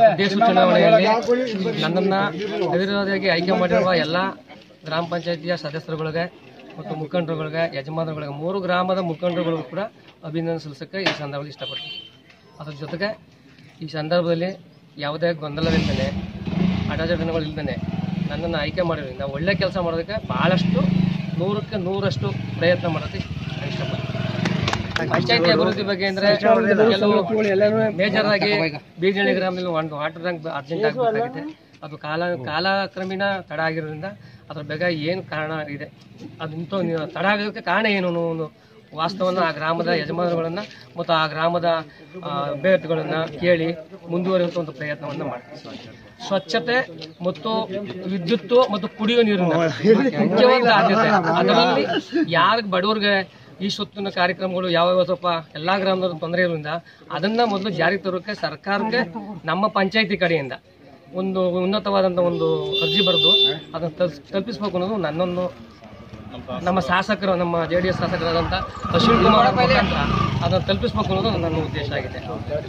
ಅಧ್ಯಕ್ಷ ಚುನಾವಣೆಯಲ್ಲಿ ನನ್ನನ್ನು ಅವಿರೋಧಿಯಾಗಿ ಆಯ್ಕೆ ಮಾಡಿರುವ ಎಲ್ಲ ಗ್ರಾಮ ಪಂಚಾಯಿತಿಯ ಸದಸ್ಯರುಗಳಿಗೆ ಮತ್ತು ಮುಖಂಡರುಗಳಿಗೆ ಯಜಮಾನರುಗಳಿಗೆ 3 ಗ್ರಾಮದ ಮುಖಂಡರುಗಳಿಗೂ ಕೂಡ ಅಭಿನಂದನೆ ಸಲ್ಲಿಸೋಕ್ಕೆ ಈ ಸಂದರ್ಭದಲ್ಲಿ ಇಷ್ಟಪಡ್ತೀನಿ. ಅದರ ಜೊತೆಗೆ ಈ ಸಂದರ್ಭದಲ್ಲಿ ಯಾವುದೇ ಗೊಂದಲವಿಲ್ಲದೆ ಅಡಚಣೆಗಳಿಲ್ಲದೆ ನನ್ನನ್ನು ಆಯ್ಕೆ ಮಾಡಿರೋದ್ರಿಂದ ಒಳ್ಳೆ ಕೆಲಸ ಮಾಡೋದಕ್ಕೆ ಭಾಳಷ್ಟು 100ಕ್ಕೆ 100ರಷ್ಟು ಪ್ರಯತ್ನ ಮಾಡೋದಕ್ಕೆ ಇಷ್ಟಪಡ್ತೀನಿ. ಪಂಚಾಯತಿ ಅಭಿವೃದ್ಧಿ ಬಗ್ಗೆ ಅಂದರೆ ಕೆಲವು ಮೇಜರ್ ಆಗಿ ಬೀಜನಹಳ್ಳಿ ಗ್ರಾಮದಲ್ಲಿ ಒಂದು ವಾಟರ್ ಟ್ಯಾಂಕ್ ಅರ್ಜೆಂಟ್ ಆಗಬೇಕಾಗಿದೆ. ಅದು ಕಾಲಕ್ರಮೇಣ ತಡ ಆಗಿರೋದ್ರಿಂದ ಅದ್ರ ಬಗ್ಗೆ ಏನು ಕಾರಣ ಇದೆ, ಅದಂತೂ ತಡ ಆಗೋದಕ್ಕೆ ಕಾರಣ ಏನು ಒಂದು ವಾಸ್ತವವನ್ನು ಆ ಗ್ರಾಮದ ಯಜಮಾನರುಗಳನ್ನು ಮತ್ತು ಆ ಗ್ರಾಮದ ಅಭ್ಯರ್ಥಿಗಳನ್ನು ಕೇಳಿ ಮುಂದುವರಿಯುವಂಥ ಒಂದು ಪ್ರಯತ್ನವನ್ನು ಮಾಡ್ತೀವಿ. ಸ್ವಚ್ಛತೆ ಮತ್ತು ವಿದ್ಯುತ್ತು ಮತ್ತು ಕುಡಿಯುವ ನೀರಿನ ಮುಖ್ಯವಾದ ಆದ್ಯತೆ. ಅದರಲ್ಲಿ ಯಾರಿಗೆ ಬಡವರಿಗೆ ಈ ಸುತ್ತಿನ ಕಾರ್ಯಕ್ರಮಗಳು ಯಾವ್ಯಾವ ಸ್ವಲ್ಪ ಎಲ್ಲ ಗ್ರಾಮದ ತೊಂದರೆ ಇರೋದ್ರಿಂದ ಅದನ್ನ ಮೊದಲು ಜಾರಿಗೆ ತರೋಕೆ ಸರ್ಕಾರಕ್ಕೆ ನಮ್ಮ ಪಂಚಾಯತಿ ಕಡೆಯಿಂದ ಒಂದು ಉನ್ನತವಾದಂಥ ಒಂದು ಅರ್ಜಿ ಬರೆದು ಅದನ್ನು ತಲುಪಿಸಬೇಕು ಅನ್ನೋದು ನನ್ನೊಂದು, ನಮ್ಮ ಶಾಸಕರು, ನಮ್ಮ JDS ಶಾಸಕರಾದಂಥ ಅಶ್ವಿನ್ ಕುಮಾರ್ ಮುಖಾಂತರ ಅದನ್ನು ತಲುಪಿಸಬೇಕು ಅನ್ನೋದು ನನ್ನ ಉದ್ದೇಶ ಆಗಿದೆ.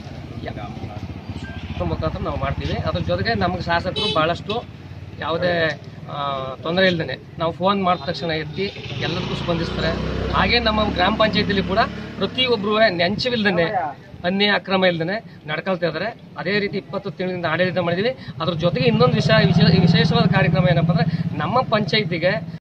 ಮುಖಾಂತರ ನಾವು ಮಾಡ್ತೀವಿ. ಅದ್ರ ಜೊತೆಗೆ ನಮಗೆ ಶಾಸಕರು ಭಾಳಷ್ಟು ಯಾವುದೇ ತೊಂದರೆ ಇಲ್ಲದೇ ನಾವು ಫೋನ್ ಮಾಡಿದ ತಕ್ಷಣ ಎತ್ತಿ ಎಲ್ಲದಕ್ಕೂ ಸ್ಪಂದಿಸ್ತಾರೆ. ಹಾಗೆ ನಮ್ಮ ಗ್ರಾಮ ಪಂಚಾಯತಿಲಿ ಕೂಡ ಪ್ರತಿಯೊಬ್ಬರು ನೆಂಚವಿಲ್ಲದೇ ಅನ್ಯಾಯ ಅಕ್ರಮ ಇಲ್ಲದೇ ನಡ್ಕೊಳ್ತಾ ಇದ್ದಾರೆ. ಅದೇ ರೀತಿ 20 ತಿಂಗಳಿಂದ ಆಡಳಿತ ಮಾಡಿದ್ದೀವಿ. ಅದ್ರ ಜೊತೆಗೆ ಇನ್ನೊಂದು ವಿಶೇಷವಾದ ಕಾರ್ಯಕ್ರಮ ಏನಪ್ಪ ಅಂದರೆ ನಮ್ಮ ಪಂಚಾಯತಿಗೆ